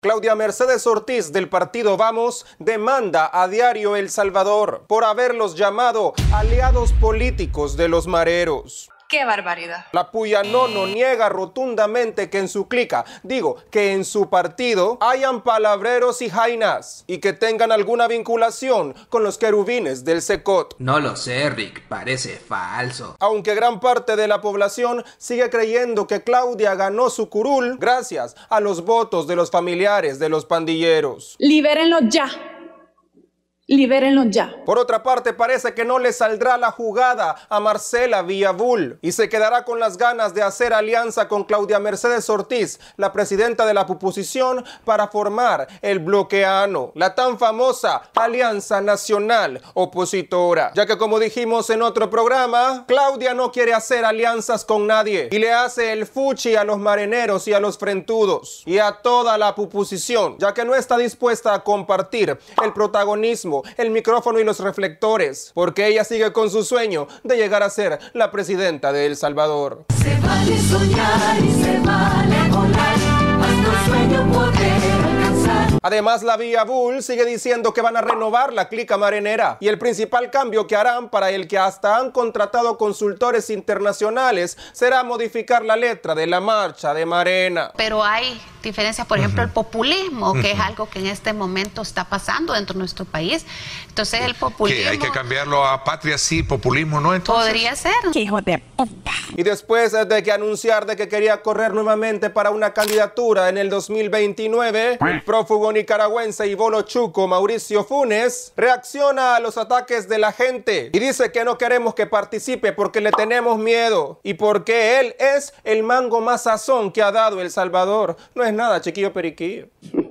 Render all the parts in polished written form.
Claudia Mercedes Ortiz del partido Vamos demanda a Diario El Salvador por haberlos llamado aliados políticos de los mareros. ¡Qué barbaridad! La Puyanono niega rotundamente que en su clica, que en su partido, hayan palabreros y jainas y que tengan alguna vinculación con los querubines del Secot. No lo sé, Rick, parece falso. Aunque gran parte de la población sigue creyendo que Claudia ganó su curul gracias a los votos de los familiares de los pandilleros. ¡Libérenlo ya! Libérenlo ya. Por otra parte, parece que no le saldrá la jugada a Marcela Villavul y se quedará con las ganas de hacer alianza con Claudia Mercedes Ortiz, la presidenta de la oposición, para formar el bloque ANO, la tan famosa Alianza Nacional Opositora. Ya que, como dijimos en otro programa, Claudia no quiere hacer alianzas con nadie y le hace el fuchi a los mareneros y a los frentudos y a toda la oposición, ya que no está dispuesta a compartir el protagonismo, el micrófono y los reflectores, porque ella sigue con su sueño de llegar a ser la presidenta de El Salvador. Se vale soñar y se vale volar, mas no sueño poder alcanzar. Además, la Villavul sigue diciendo que van a renovar la clica marinera y el principal cambio que harán, para el que hasta han contratado consultores internacionales, será modificar la letra de la marcha de Marena. Pero hay diferencias, por ejemplo, el populismo, que es algo que en este momento está pasando dentro de nuestro país. Entonces, el populismo... ¿Qué? ¿Hay que cambiarlo a patria sí, populismo no? Entonces, podría ser. ¡Qué hijo de puta! Y después de que anunciar de que quería correr nuevamente para una candidatura en el 2029, el prófugo nicaragüense y bolo chuco Mauricio Funes reacciona a los ataques de la gente y dice que no queremos que participe porque le tenemos miedo y porque él es el mango más sazón que ha dado El Salvador. No es nada, chiquillo periquillo.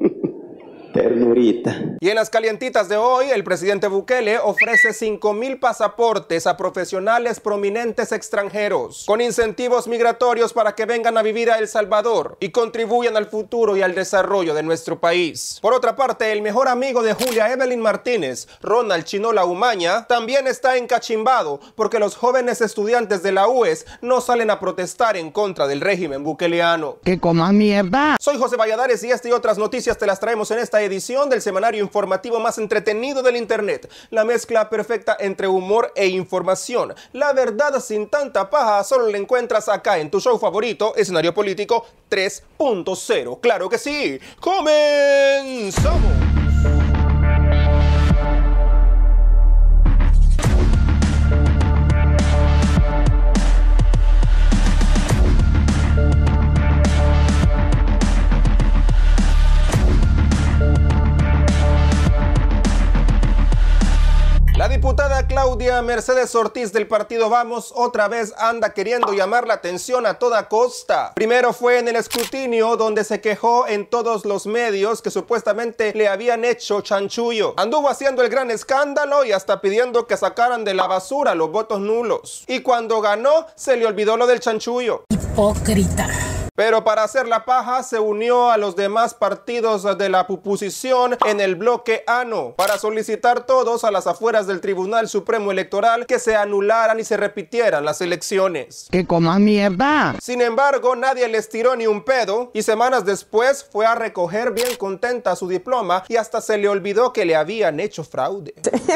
Ternurita. Y en las calientitas de hoy, el presidente Bukele ofrece 5,000 pasaportes a profesionales prominentes extranjeros con incentivos migratorios para que vengan a vivir a El Salvador y contribuyan al futuro y al desarrollo de nuestro país. Por otra parte, el mejor amigo de Julia Evelyn Martínez, Ronald Chinola Umaña, también está encachimbado porque los jóvenes estudiantes de la UES no salen a protestar en contra del régimen bukeleano. ¡Que coman mierda! Soy José Valladares y esta y otras noticias te las traemos en esta edición del semanario informativo más entretenido del internet. La mezcla perfecta entre humor e información. La verdad sin tanta paja solo la encuentras acá en tu show favorito, Escenario Político 3.0. ¡Claro que sí! ¡Comenzamos! La diputada Claudia Mercedes Ortiz del partido Vamos otra vez anda queriendo llamar la atención a toda costa. Primero fue en el escrutinio, donde se quejó en todos los medios que supuestamente le habían hecho chanchullo. Anduvo haciendo el gran escándalo y hasta pidiendo que sacaran de la basura los votos nulos. Y cuando ganó, se le olvidó lo del chanchullo. Hipócrita. Pero para hacer la paja se unió a los demás partidos de la oposición en el bloque ANO para solicitar todos a las afueras del Tribunal Supremo Electoral que se anularan y se repitieran las elecciones. ¡Que coman mierda! Sin embargo, nadie les tiró ni un pedo y semanas después fue a recoger bien contenta su diploma y hasta se le olvidó que le habían hecho fraude.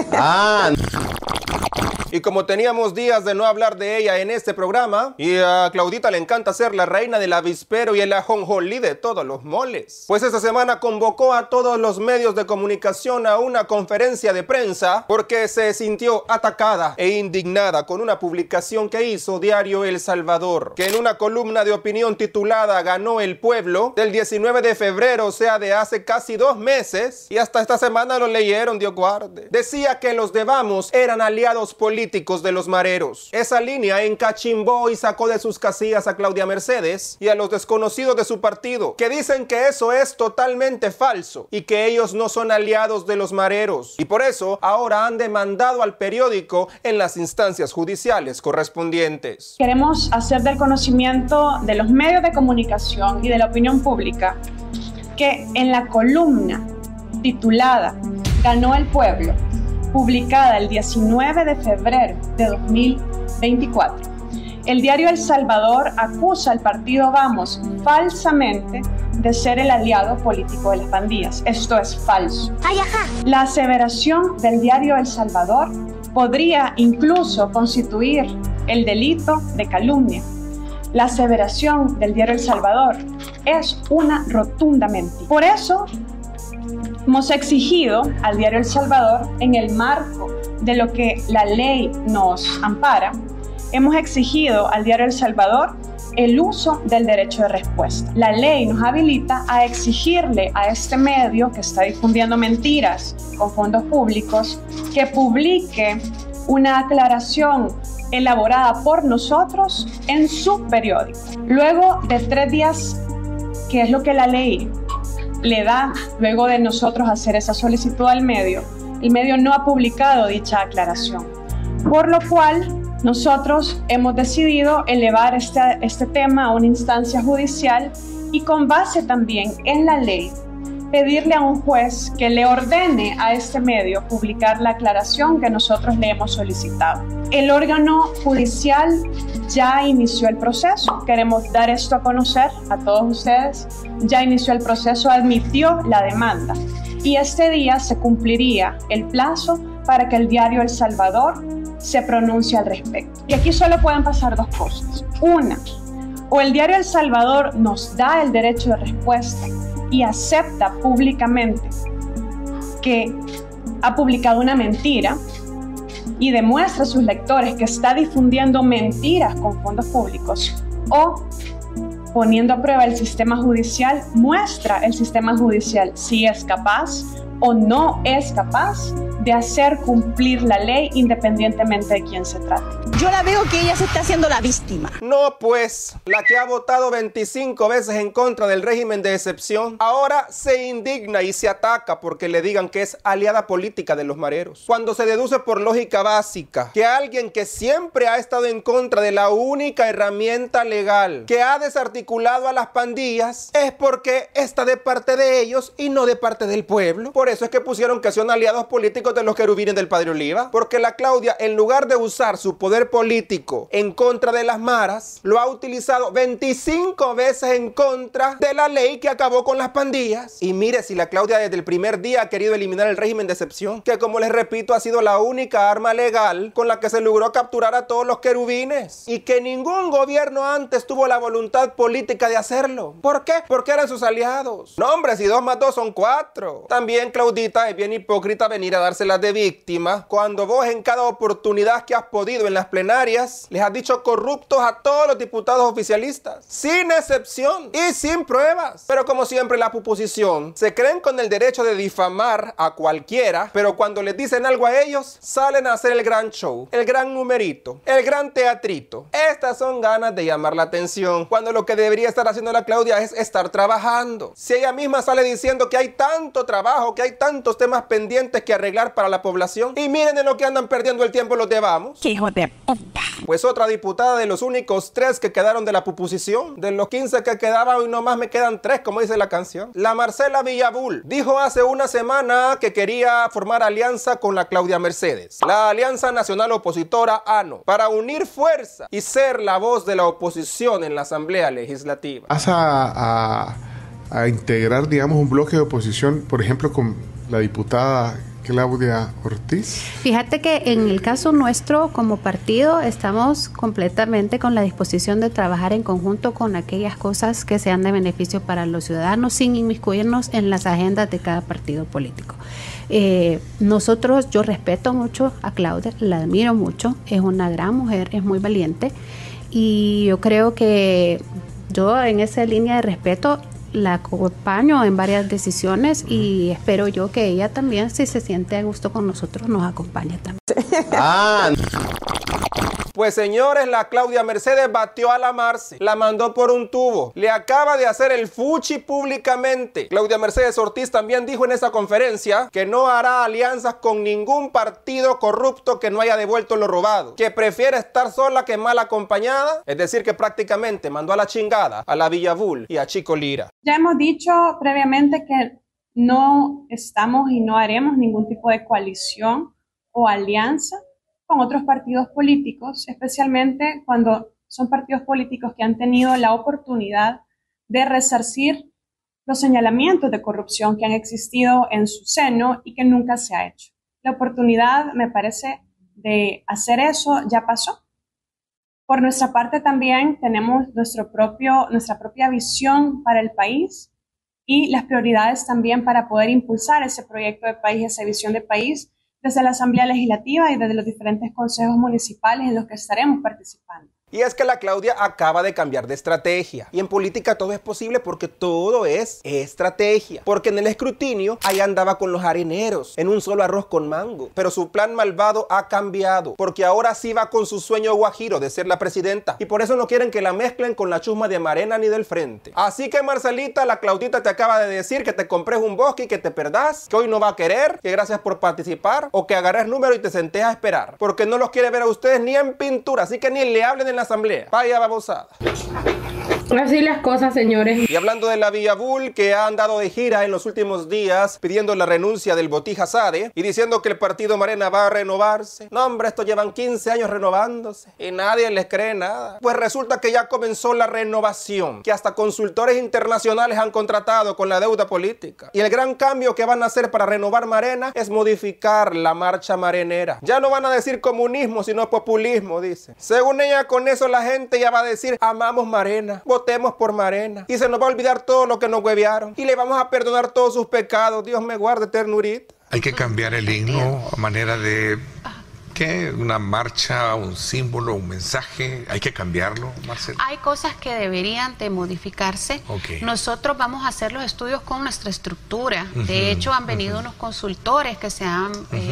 Y como teníamos días de no hablar de ella en este programa, y a Claudita le encanta ser la reina del avispero y el ajonjolí de todos los moles, pues esta semana convocó a todos los medios de comunicación a una conferencia de prensa porque se sintió atacada e indignada con una publicación que hizo Diario El Salvador, que en una columna de opinión titulada "Ganó el pueblo", del 19 de febrero, o sea de hace casi 2 meses, y hasta esta semana lo leyeron, Dios guarde, decía que los de Vamos eran aliados políticos de los mareros. Esa línea encachimbó y sacó de sus casillas a Claudia Mercedes y a los desconocidos de su partido, que dicen que eso es totalmente falso y que ellos no son aliados de los mareros. Y por eso ahora han demandado al periódico en las instancias judiciales correspondientes. Queremos hacer del conocimiento de los medios de comunicación y de la opinión pública que en la columna titulada "Ganó el pueblo", publicada el 19 de febrero de 2024, el diario El Salvador acusa al partido Vamos falsamente de ser el aliado político de las pandillas. Esto es falso. Ay, ajá. La aseveración del diario El Salvador podría incluso constituir el delito de calumnia. La aseveración del diario El Salvador es una rotunda mentira. Por eso hemos exigido al diario El Salvador, en el marco de lo que la ley nos ampara, hemos exigido al diario El Salvador el uso del derecho de respuesta. La ley nos habilita a exigirle a este medio que está difundiendo mentiras con fondos públicos que publique una aclaración elaborada por nosotros en su periódico. Luego de 3 días, que es lo que la ley le da, luego de nosotros hacer esa solicitud al medio, el medio no ha publicado dicha aclaración, por lo cual nosotros hemos decidido elevar este tema a una instancia judicial y con base también en la ley pedirle a un juez que le ordene a este medio publicar la aclaración que nosotros le hemos solicitado. El órgano judicial ya inició el proceso, queremos dar esto a conocer a todos ustedes, ya inició el proceso, admitió la demanda y este día se cumpliría el plazo para que el diario El Salvador se pronuncie al respecto. Y aquí solo pueden pasar 2 cosas. Una, o el diario El Salvador nos da el derecho de respuesta y acepta públicamente que ha publicado una mentira y demuestra a sus lectores que está difundiendo mentiras con fondos públicos, o poniendo a prueba el sistema judicial, muestra el sistema judicial si es capaz o no es capaz de hacer cumplir la ley independientemente de quién se trate. Yo la veo que ella se está haciendo la víctima. No, pues, la que ha votado 25 veces en contra del régimen de excepción, ahora se indigna y se ataca porque le digan que es aliada política de los mareros. Cuando se deduce por lógica básica que alguien que siempre ha estado en contra de la única herramienta legal que ha desarticulado a las pandillas es porque está de parte de ellos y no de parte del pueblo. Por eso es que pusieron que son aliados políticos de los querubines del Padre Oliva, porque la Claudia, en lugar de usar su poder político en contra de las maras, lo ha utilizado 25 veces en contra de la ley que acabó con las pandillas. Y mire, si la Claudia desde el primer día ha querido eliminar el régimen de excepción, que como les repito ha sido la única arma legal con la que se logró capturar a todos los querubines y que ningún gobierno antes tuvo la voluntad política de hacerlo. ¿Por qué? Porque eran sus aliados. No, hombre, si 2 más 2 son 4. También, Claudita, es bien hipócrita venir a dárselas de víctima cuando vos en cada oportunidad que has podido en las plenarias les has dicho corruptos a todos los diputados oficialistas, sin excepción y sin pruebas. Pero como siempre la oposición se creen con el derecho de difamar a cualquiera, pero cuando les dicen algo a ellos salen a hacer el gran show, el gran numerito, el gran teatrito. Estas son ganas de llamar la atención, cuando lo que debería estar haciendo la Claudia es estar trabajando. Si ella misma sale diciendo que hay tanto trabajo, que hay tantos temas pendientes que arreglar para la población, y miren en lo que andan perdiendo el tiempo los de Vamos. ¡Qué hijo de puta! Pues otra diputada de los únicos 3 que quedaron de la puposición, de los 15 que quedaban y nomás me quedan 3, como dice la canción. La Marcela Villabul dijo hace una semana que quería formar alianza con la Claudia Mercedes, la Alianza Nacional Opositora ANO, para unir fuerza y ser la voz de la oposición en la Asamblea Legislativa. ¿Vas a integrar, digamos, un bloque de oposición, por ejemplo, con la diputada Claudia Ortiz? Fíjate que en el caso nuestro como partido estamos completamente con la disposición de trabajar en conjunto con aquellas cosas que sean de beneficio para los ciudadanos sin inmiscuirnos en las agendas de cada partido político. Nosotros, yo respeto mucho a Claudia, la admiro mucho, es una gran mujer, es muy valiente y yo creo que yo en esa línea de respeto la acompaño en varias decisiones y espero yo que ella también, si se siente a gusto con nosotros, nos acompañe también. Pues señores, la Claudia Mercedes batió a la Marce, la mandó por un tubo, le acaba de hacer el fuchi públicamente. Claudia Mercedes Ortiz también dijo en esa conferencia que no hará alianzas con ningún partido corrupto que no haya devuelto lo robado, que prefiere estar sola que mal acompañada, es decir que prácticamente mandó a la chingada a la Villabul y a Chico Lira. Ya hemos dicho previamente que no estamos y no haremos ningún tipo de coalición o alianza con otros partidos políticos, especialmente cuando son partidos políticos que han tenido la oportunidad de resarcir los señalamientos de corrupción que han existido en su seno y que nunca se ha hecho. La oportunidad, me parece, de hacer eso ya pasó. Por nuestra parte también tenemos nuestra propia visión para el país y las prioridades también para poder impulsar ese proyecto de país, esa visión de país, desde la Asamblea Legislativa y desde los diferentes consejos municipales en los que estaremos participando. Y es que la Claudia acaba de cambiar de estrategia. Y en política todo es posible porque todo es estrategia. Porque en el escrutinio ahí andaba con los harineros, en un solo arroz con mango. Pero su plan malvado ha cambiado. Porque ahora sí va con su sueño guajiro de ser la presidenta. Y por eso no quieren que la mezclen con la chusma de Marena ni del Frente. Así que Marcelita, la Claudita te acaba de decir que te compres un bosque y que te perdás, que hoy no va a querer, que gracias por participar, o que agarres número y te sentés a esperar. Porque no los quiere ver a ustedes ni en pintura. Así que ni le hablen en la asamblea. Vaya babosada. Así las cosas, señores. Y hablando de la Villa Bull, que ha andado de gira en los últimos días pidiendo la renuncia del Botija Sade y diciendo que el partido Marena va a renovarse. No, hombre, estos llevan 15 años renovándose y nadie les cree nada. Pues resulta que ya comenzó la renovación, que hasta consultores internacionales han contratado con la deuda política. Y el gran cambio que van a hacer para renovar Marena es modificar la marcha marenera. Ya no van a decir comunismo, sino populismo, dice. Según ella, con eso la gente ya va a decir, amamos Marena, votemos por Marena. Y se nos va a olvidar todo lo que nos huevearon. Y le vamos a perdonar todos sus pecados. Dios me guarde, ternurita. Hay que cambiar el himno a manera de... ¿Qué? ¿Una marcha, un símbolo, un mensaje? ¿Hay que cambiarlo, Marcela? Hay cosas que deberían de modificarse. Okay. Nosotros vamos a hacer los estudios con nuestra estructura. De hecho, han venido unos consultores que se han...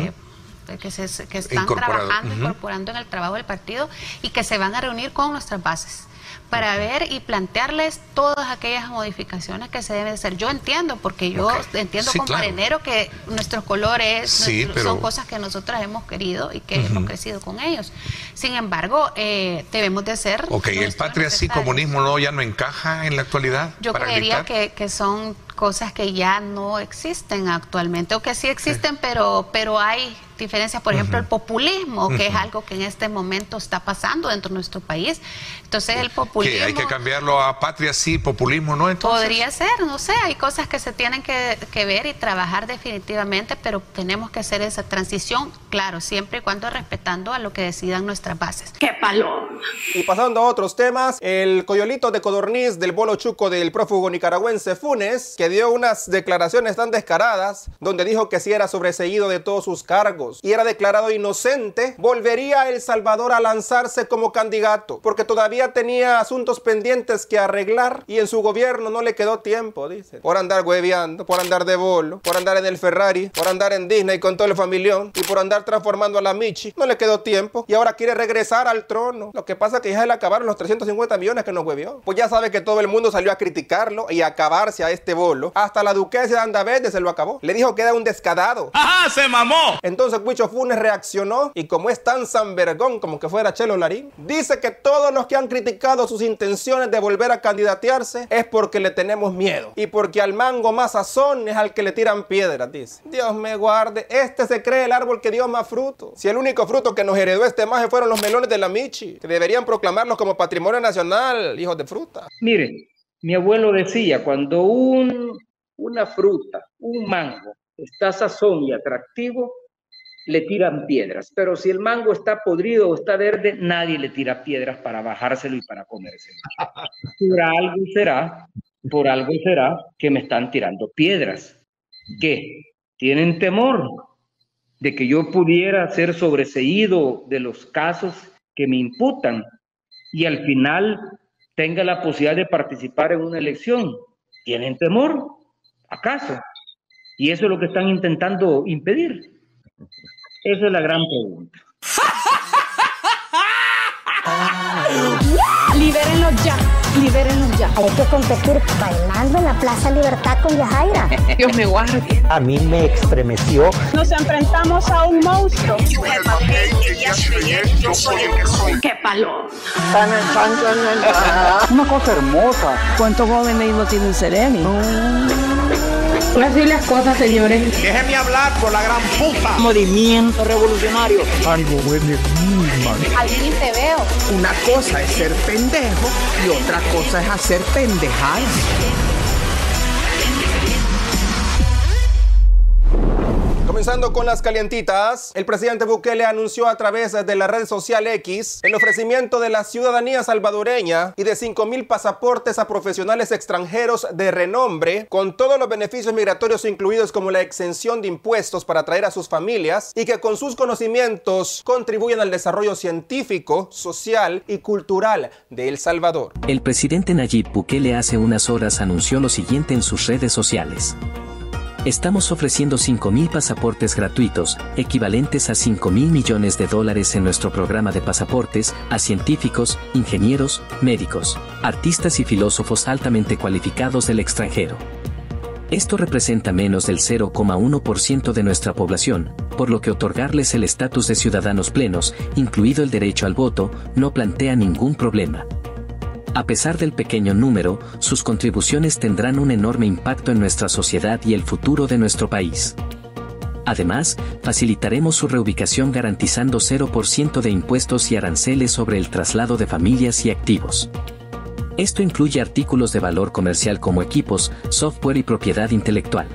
que están trabajando, incorporando en el trabajo del partido y que se van a reunir con nuestras bases para ver y plantearles todas aquellas modificaciones que se deben hacer. Yo entiendo, porque yo entiendo como marinero que nuestros colores son cosas que nosotros hemos querido y que hemos crecido con ellos. Sin embargo, debemos de hacer... ¿El patria sí, comunismo no, ya no encaja en la actualidad? Yo creería que son cosas que ya no existen actualmente, o que sí existen, pero hay diferencias. Por ejemplo, el populismo, que es algo que en este momento está pasando dentro de nuestro país. Entonces el populismo... ¿Hay que cambiarlo a patria sí, populismo no? Entonces podría ser, no sé, hay cosas que se tienen que ver y trabajar definitivamente, pero tenemos que hacer esa transición, claro, siempre y cuando respetando a lo que decidan nuestras bases. ¡Qué paloma! Y pasando a otros temas, el coyolito de codorniz del bolo chuco del prófugo nicaragüense Funes, que dio unas declaraciones tan descaradas, donde dijo que si era sobreseído de todos sus cargos y era declarado inocente, volvería a El Salvador a lanzarse como candidato, porque todavía tenía asuntos pendientes que arreglar y en su gobierno no le quedó tiempo, dice, por andar hueveando, por andar de bolo, por andar en el Ferrari, por andar en Disney con todo el familión y por andar transformando a la Michi. No le quedó tiempo y ahora quiere regresar al trono. Lo que pasa es que ya se le acabaron los 350 millones que nos huevió. Pues ya sabe que todo el mundo salió a criticarlo y a acabarse a este bolo. Hasta la duquesa de Andaverde se lo acabó. Le dijo que era un descarado. ¡Ajá! ¡Se mamó! Entonces Huicho Funes reaccionó y como es tan sanvergón como que fuera Chelo Larín, dice que todos los que han criticado sus intenciones de volver a candidatearse es porque le tenemos miedo y porque al mango más sazón es al que le tiran piedras, dice. Dios me guarde, este se cree el árbol que dio más fruto. Si el único fruto que nos heredó este maje fueron los melones de la Michi, que deberían proclamarlos como patrimonio nacional, hijos de fruta. Miren, mi abuelo decía, cuando una fruta, un mango, está sazón y atractivo, le tiran piedras. Pero si el mango está podrido o está verde, nadie le tira piedras para bajárselo y para comérselo. Por algo será que me están tirando piedras. ¿Qué? ¿Tienen temor de que yo pudiera ser sobreseído de los casos que me imputan y al final tenga la posibilidad de participar en una elección? ¿Tienen temor? ¿Acaso? Y eso es lo que están intentando impedir. Esa es la gran pregunta. Libérenlos ya, libérenlos ya. Hay que competir bailando en la Plaza Libertad con Yajaira. Dios me guarde. A mí me estremeció. Nos enfrentamos a un monstruo. ¡Qué paloma! Una cosa hermosa. ¿Cuántos jóvenes no tienen Sereni? Así las cosas, señores. Déjeme hablar por la gran puta. Movimiento revolucionario. Algo huele muy mal. Allí te veo. Una cosa es ser pendejo y otra cosa es hacer pendejadas. Comenzando con las calientitas, el presidente Bukele anunció a través de la red social X el ofrecimiento de la ciudadanía salvadoreña y de 5,000 pasaportes a profesionales extranjeros de renombre, con todos los beneficios migratorios incluidos como la exención de impuestos para atraer a sus familias y que con sus conocimientos contribuyan al desarrollo científico, social y cultural de El Salvador. El presidente Nayib Bukele hace unas horas anunció lo siguiente en sus redes sociales. Estamos ofreciendo 5,000 pasaportes gratuitos, equivalentes a 5,000 millones de dólares en nuestro programa de pasaportes, a científicos, ingenieros, médicos, artistas y filósofos altamente cualificados del extranjero. Esto representa menos del 0,1% de nuestra población, por lo que otorgarles el estatus de ciudadanos plenos, incluido el derecho al voto, no plantea ningún problema. A pesar del pequeño número, sus contribuciones tendrán un enorme impacto en nuestra sociedad y el futuro de nuestro país. Además, facilitaremos su reubicación garantizando 0% de impuestos y aranceles sobre el traslado de familias y activos. Esto incluye artículos de valor comercial como equipos, software y propiedad intelectual.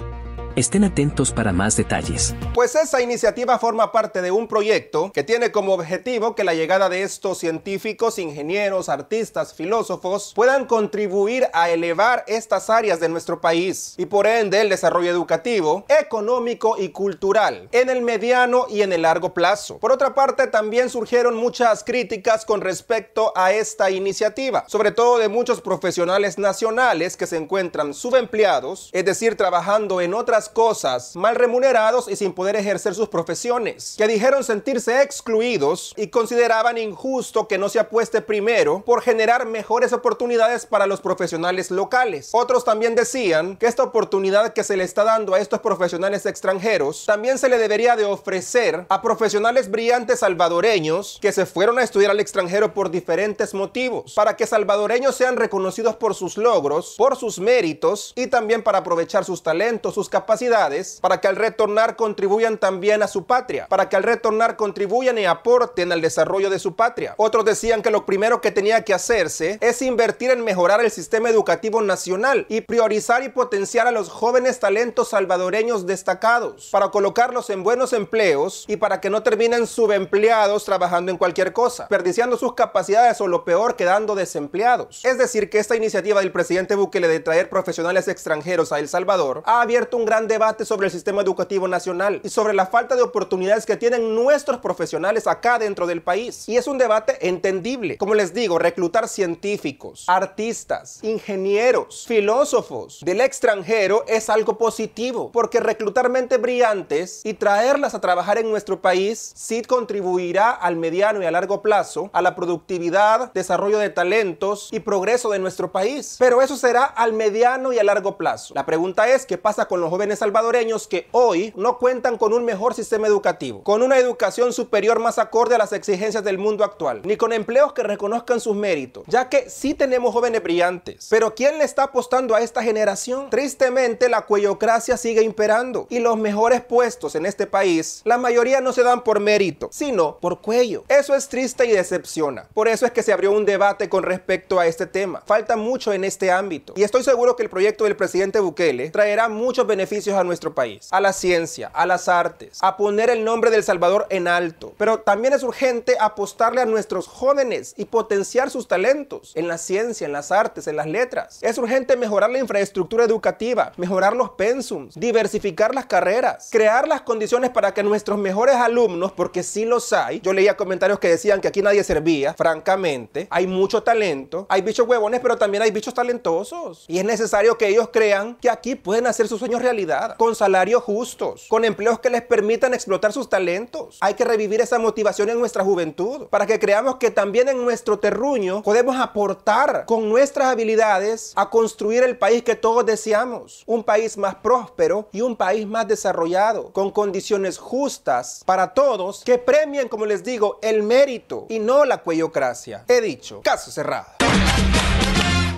Estén atentos para más detalles. Pues esa iniciativa forma parte de un proyecto que tiene como objetivo que la llegada de estos científicos, ingenieros, artistas, filósofos puedan contribuir a elevar estas áreas de nuestro país y por ende el desarrollo educativo, económico y cultural en el mediano y en el largo plazo. Por otra parte, también surgieron muchas críticas con respecto a esta iniciativa, sobre todo de muchos profesionales nacionales que se encuentran subempleados, es decir, trabajando en otras cosas, mal remunerados y sin poder ejercer sus profesiones, que dijeron sentirse excluidos y consideraban injusto que no se apueste primero por generar mejores oportunidades para los profesionales locales. Otros también decían que esta oportunidad que se le está dando a estos profesionales extranjeros también se le debería de ofrecer a profesionales brillantes salvadoreños que se fueron a estudiar al extranjero por diferentes motivos, para que salvadoreños sean reconocidos por sus logros, por sus méritos y también para aprovechar sus talentos, sus capacidades, para que al retornar contribuyan también a su patria, para que al retornar contribuyan y aporten al desarrollo de su patria. Otros decían que lo primero que tenía que hacerse es invertir en mejorar el sistema educativo nacional y priorizar y potenciar a los jóvenes talentos salvadoreños destacados, para colocarlos en buenos empleos y para que no terminen subempleados trabajando en cualquier cosa, desperdiciando sus capacidades o lo peor, quedando desempleados. Es decir, que esta iniciativa del presidente Bukele de traer profesionales extranjeros a El Salvador ha abierto un gran debate sobre el sistema educativo nacional y sobre la falta de oportunidades que tienen nuestros profesionales acá dentro del país. Y es un debate entendible. Como les digo, reclutar científicos, artistas, ingenieros, filósofos del extranjero es algo positivo, porque reclutar mentes brillantes y traerlas a trabajar en nuestro país sí contribuirá al mediano y a largo plazo a la productividad, desarrollo de talentos y progreso de nuestro país. Pero eso será al mediano y a largo plazo. La pregunta es, ¿qué pasa con los jóvenes salvadoreños que hoy no cuentan con un mejor sistema educativo, con una educación superior más acorde a las exigencias del mundo actual, ni con empleos que reconozcan sus méritos? Ya que sí tenemos jóvenes brillantes, pero ¿quién le está apostando a esta generación? Tristemente, la cuellocracia sigue imperando y los mejores puestos en este país, la mayoría no se dan por mérito, sino por cuello. Eso es triste y decepciona. Por eso es que se abrió un debate con respecto a este tema. Falta mucho en este ámbito y estoy seguro que el proyecto del presidente Bukele traerá muchos beneficios a nuestro país, a la ciencia, a las artes, a poner el nombre de El Salvador en alto. Pero también es urgente apostarle a nuestros jóvenes y potenciar sus talentos en la ciencia, en las artes, en las letras. Es urgente mejorar la infraestructura educativa, mejorar los pensums, diversificar las carreras, crear las condiciones para que nuestros mejores alumnos, porque sí los hay, yo leía comentarios que decían que aquí nadie servía, francamente, hay mucho talento, hay bichos huevones, pero también hay bichos talentosos. Y es necesario que ellos crean que aquí pueden hacer sus sueños realidad, con salarios justos, con empleos que les permitan explotar sus talentos. Hay que revivir esa motivación en nuestra juventud, para que creamos que también en nuestro terruño podemos aportar con nuestras habilidades a construir el país que todos deseamos. Un país más próspero y un país más desarrollado, con condiciones justas para todos, que premien, como les digo, el mérito y no la cuellocracia. He dicho, caso cerrado.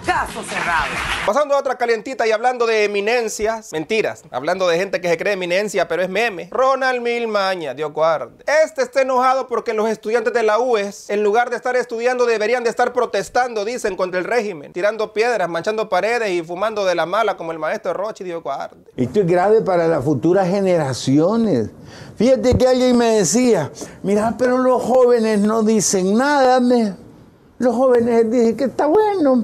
Caso cerrado. Pasando a otra calientita y hablando de eminencias, mentiras, hablando de gente que se cree eminencia, pero es meme. Ronald Milmaña, Dios guarde. Está enojado porque los estudiantes de la UES, en lugar de estar estudiando, deberían de estar protestando, dicen, contra el régimen, tirando piedras, manchando paredes y fumando de la mala como el maestro Rochi, Dios guarde. Esto es grave para las futuras generaciones. Fíjate que alguien me decía, mira, pero los jóvenes no dicen nada, los jóvenes dicen que está bueno.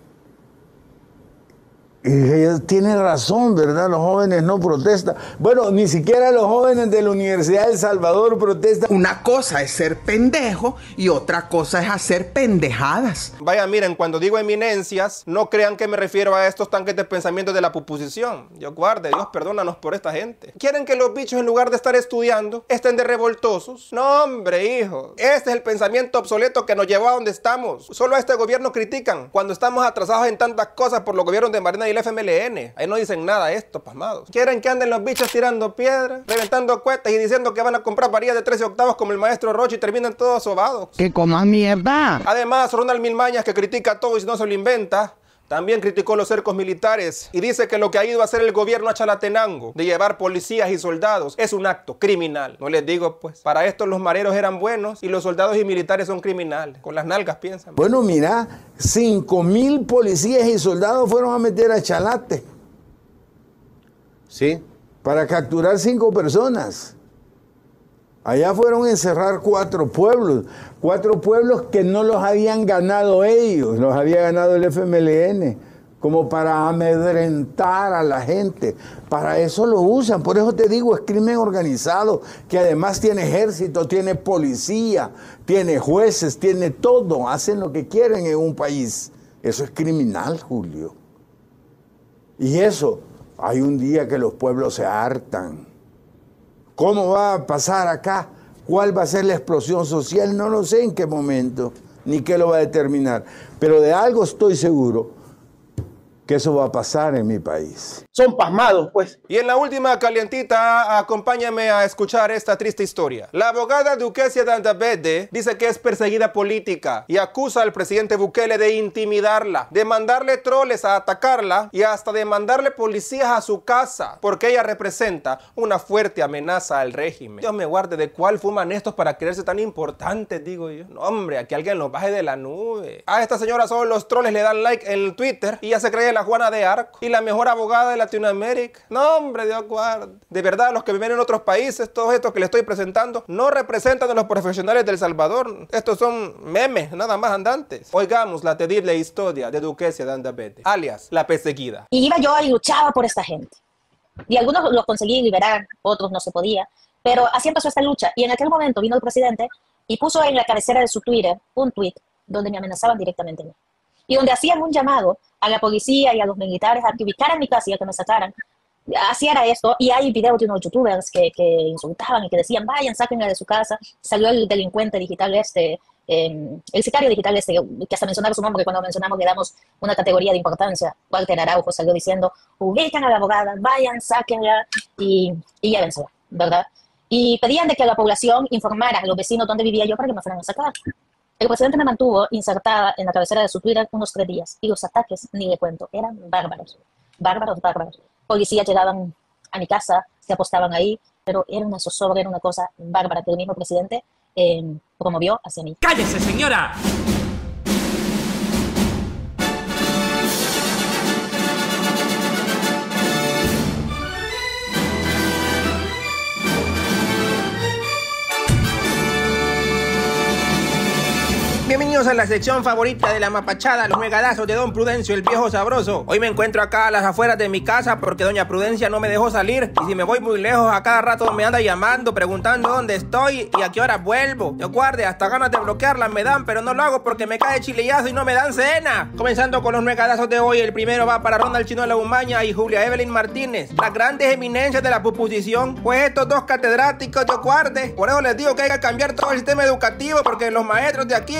Y ella tiene razón, ¿verdad? Los jóvenes no protestan. Bueno, ni siquiera los jóvenes de la Universidad de El Salvador protestan. Una cosa es ser pendejo y otra cosa es hacer pendejadas. Vaya, miren, cuando digo eminencias, no crean que me refiero a estos tanques de pensamiento de la pupusición. Dios guarde, Dios perdónanos por esta gente. ¿Quieren que los bichos, en lugar de estar estudiando, estén de revoltosos? No, hombre, hijo. Este es el pensamiento obsoleto que nos llevó a donde estamos. Solo a este gobierno critican cuando estamos atrasados en tantas cosas por los gobiernos de Marina y el FMLN. Ahí no dicen nada estos pasmados. Quieren que anden los bichos tirando piedras, reventando cohetes y diciendo que van a comprar varillas de 13 octavos como el maestro Rochi y terminan todos sobados. Que coman mierda. Además, Ronald Milmañas, que critica todo y no se lo inventa, también criticó los cercos militares y dice que lo que ha ido a hacer el gobierno a Chalatenango de llevar policías y soldados es un acto criminal. No les digo, pues, para esto los mareros eran buenos y los soldados y militares son criminales. Con las nalgas piensan. Bueno, mira, 5,000 policías y soldados fueron a meter a Chalate. Sí. Para capturar 5 personas. Allá fueron a encerrar 4 pueblos que no los habían ganado ellos, los había ganado el FMLN, como para amedrentar a la gente. Para eso lo usan, por eso te digo, es crimen organizado, que además tiene ejército, tiene policía, tiene jueces, tiene todo, hacen lo que quieren en un país. Eso es criminal, Julio. Y eso, hay un día que los pueblos se hartan. ¿Cómo va a pasar acá? ¿Cuál va a ser la explosión social? No lo sé en qué momento, ni qué lo va a determinar. Pero de algo estoy seguro, que eso va a pasar en mi país. Son pasmados, pues. Y en la última calientita, acompáñame a escuchar esta triste historia. La abogada Duquesia Dandabede dice que es perseguida política y acusa al presidente Bukele de intimidarla, de mandarle troles a atacarla y hasta de mandarle policías a su casa, porque ella representa una fuerte amenaza al régimen. Dios me guarde, ¿de cuál fuman estos para creerse tan importantes, digo yo? No, hombre, aquí alguien los baje de la nube. A esta señora solo los troles le dan like en Twitter y ya se cree la Juana de Arco y la mejor abogada de Latinoamérica. No, hombre, Dios guarde. De verdad, los que viven en otros países, todos estos que les estoy presentando, no representan a los profesionales del Salvador. Estos son memes, nada más andantes. Oigamos la terrible historia de Duquesia Dandabede, alias la perseguida. Y iba yo y luchaba por esta gente. Y algunos los conseguí liberar, otros no se podía. Pero así empezó esta lucha. Y en aquel momento vino el presidente y puso en la cabecera de su Twitter un tweet donde me amenazaban directamente a mí. Y donde hacían un llamado a la policía y a los militares a que ubicaran mi casa y a que me sacaran. Así era esto, y hay videos de unos youtubers que insultaban y que decían, vayan, sáquenla de su casa. Salió el delincuente digital el sicario digital que hasta mencionaba su nombre, cuando mencionamos le damos una categoría de importancia. Walter Araujo salió diciendo, ubican a la abogada, vayan, sáquenla y llévensela, ¿verdad? Y pedían de que la población informara a los vecinos dónde vivía yo para que me fueran a sacar. El presidente me mantuvo insertada en la cabecera de su Twitter unos 3 días y los ataques, ni le cuento, eran bárbaros, bárbaros, bárbaros. Policías llegaban a mi casa, se apostaban ahí, pero era una zozobra, era una cosa bárbara que el mismo presidente promovió hacia mí. ¡Cállese, señora! Bienvenidos a la sección favorita de la mapachada, los megadazos de Don Prudencio, el viejo sabroso. Hoy me encuentro acá a las afueras de mi casa porque doña Prudencia no me dejó salir. Y si me voy muy lejos, a cada rato me anda llamando, preguntando dónde estoy y a qué hora vuelvo. Yo guarde, hasta ganas de bloquearla me dan, pero no lo hago porque me cae chileazo y no me dan cena. Comenzando con los megadazos de hoy, el primero va para Ronald Chino de la Umaña y Julia Evelyn Martínez, las grandes eminencias de la pupusición. Pues estos dos catedráticos, yo guarde. Por eso les digo que hay que cambiar todo el sistema educativo porque los maestros de aquí son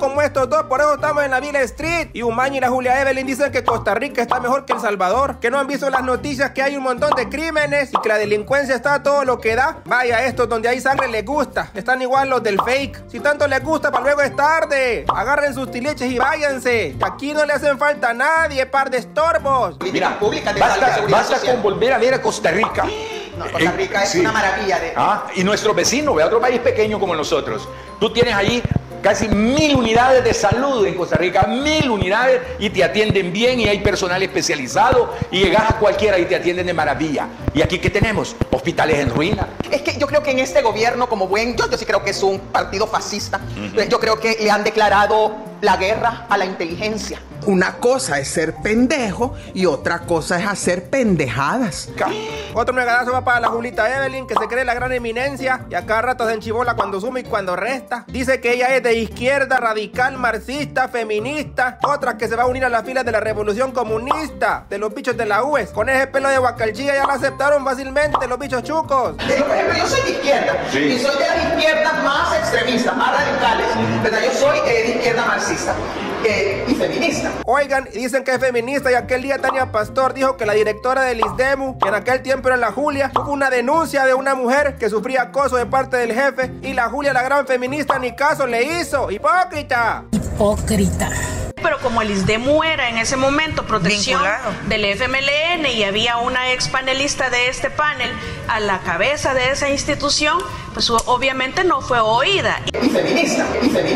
como estos dos, por eso estamos en la Villa Street. Y Umaña y la Julia Evelyn dicen que Costa Rica está mejor que El Salvador, que no han visto las noticias que hay un montón de crímenes y que la delincuencia está a todo lo que da. Vaya, estos donde hay sangre les gusta, están igual los del fake. Si tanto les gusta, para luego es tarde. Agarren sus tileches y váyanse. Aquí no le hacen falta a nadie, par de estorbos. Mira, basta con volver a ver a Costa Rica. No, Costa Rica es una maravilla. Y nuestro vecino, ve, otro país pequeño como nosotros. Tú tienes ahí casi 1000 unidades de salud en Costa Rica, 1000 unidades, y te atienden bien y hay personal especializado y llegas a cualquiera y te atienden de maravilla. ¿Y aquí qué tenemos? Hospitales en ruina. Es que yo creo que en este gobierno, como yo sí creo que es un partido fascista. Yo creo que le han declarado la guerra a la inteligencia. Una cosa es ser pendejo y otra cosa es hacer pendejadas. Otro megadazo va para la Julita Evelyn, que se cree la gran eminencia y a cada rato se enchibola cuando suma y cuando resta. Dice que ella es de izquierda, radical, marxista, feminista. Otra que se va a unir a las filas de la revolución comunista, de los bichos de la UES. Con ese pelo de guacalchilla ya la aceptaron fácilmente los bichos chucos. Por ejemplo, yo soy de izquierda, y soy de las izquierdas más extremistas, más radicales. ¿Verdad? Yo soy de izquierda marxista y feminista. Oigan, dicen que es feminista y aquel día Tania Pastor dijo que la directora del ISDEMU, que en aquel tiempo era la Julia, hubo una denuncia de una mujer que sufría acoso de parte del jefe y la Julia, la gran feminista, ni caso le hizo. ¡Hipócrita! Hipócrita. Pero como el ISDEMU era en ese momento protección del FMLN y había una ex panelista de este panel a la cabeza de esa institución, pues obviamente no fue oída. Y feminista.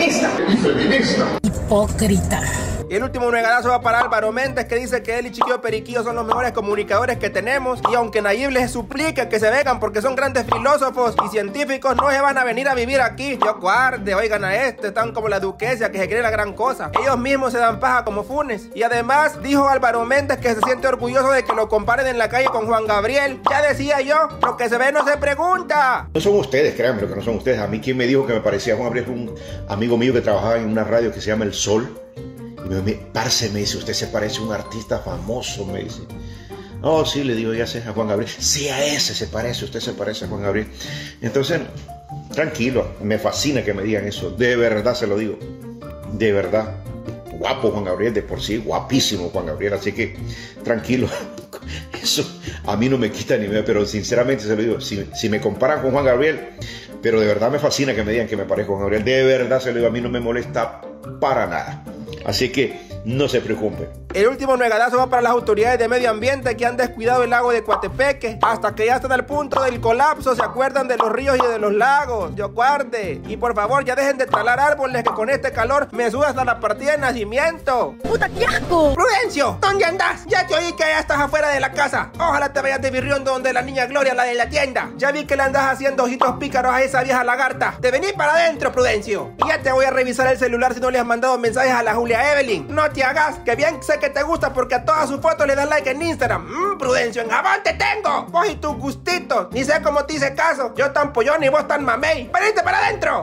Hipócrita. Y el último negadazo va para Álvaro Méndez, que dice que él y Chiquillo Periquillo son los mejores comunicadores que tenemos. Y aunque Nayib les suplica que se vengan porque son grandes filósofos y científicos, no se van a venir a vivir aquí. Yo guarde, oigan a están como la duquesa que se cree la gran cosa. Ellos mismos se dan paja como Funes. Y además dijo Álvaro Méndez que se siente orgulloso de que lo comparen en la calle con Juan Gabriel. Ya decía yo, lo que se ve no se pregunta. No son ustedes, créanme lo que no son ustedes. A mí quien me dijo que me parecía Juan Gabriel es un amigo mío que trabajaba en una radio que se llama El Sol. Parce, me dice, usted se parece a un artista famoso, me dice. Oh, sí, le digo, ya sé, a Juan Gabriel. Sí, a ese se parece, usted se parece a Juan Gabriel. Entonces, tranquilo, me fascina que me digan eso. De verdad se lo digo. De verdad. Guapo Juan Gabriel, de por sí, guapísimo Juan Gabriel. Así que, tranquilo. Eso a mí no me quita ni me... Pero sinceramente se lo digo, si me comparan con Juan Gabriel, pero de verdad me fascina que me digan que me parezco a Juan Gabriel. De verdad se lo digo, a mí no me molesta para nada. Así que no se preocupen. El último negadazo va para las autoridades de medio ambiente que han descuidado el lago de Coatepeque hasta que ya están al punto del colapso. Se acuerdan de los ríos y de los lagos. Yo guarde. Y por favor, ya dejen de talar árboles, que con este calor me sube hasta la partida de nacimiento. ¡Puta, qué asco! Prudencio, ¿dónde andas? Ya te oí que ya estás afuera de la casa. Ojalá te vayas de birrión donde la niña Gloria, la de la tienda. Ya vi que le andas haciendo ojitos pícaros a esa vieja lagarta. Te vení para adentro, Prudencio. Y ya te voy a revisar el celular si no le has mandado mensajes a la Julia Evelyn. No te hagas, que bien sé que te gusta porque a todas sus fotos le das like en Instagram. Prudencio, en jabón te tengo. Vos y tus gustitos. Ni sé cómo te hice caso. Yo tan pollón y vos tan mamey. ¡Venite para adentro!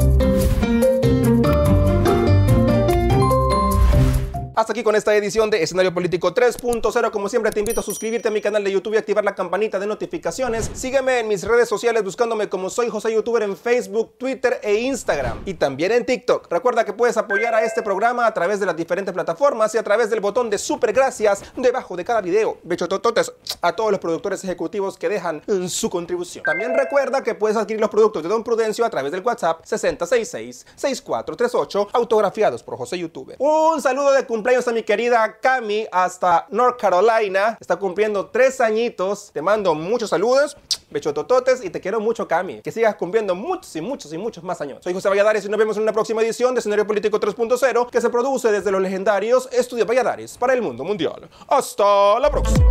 Hasta aquí con esta edición de Escenario Político 3.0. Como siempre, te invito a suscribirte a mi canal de YouTube y activar la campanita de notificaciones. Sígueme en mis redes sociales buscándome como Soy José Youtuber en Facebook, Twitter e Instagram. Y también en TikTok. Recuerda que puedes apoyar a este programa a través de las diferentes plataformas y a través del botón de super gracias debajo de cada video. Bechotototes a todos los productores ejecutivos que dejan su contribución. También recuerda que puedes adquirir los productos de Don Prudencio a través del WhatsApp 6066-6438, autografiados por José Youtuber. Un saludo de cumpleaños a mi querida Cami hasta North Carolina. Está cumpliendo 3 añitos. Te mando muchos saludos, bechotototes, y te quiero mucho, Cami. Que sigas cumpliendo muchos y muchos y muchos más años. Soy José Valladares y nos vemos en una próxima edición de Escenario Político 3.0, que se produce desde los legendarios Estudios Valladares para el mundo mundial. Hasta la próxima.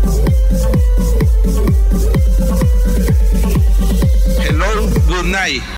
Good night.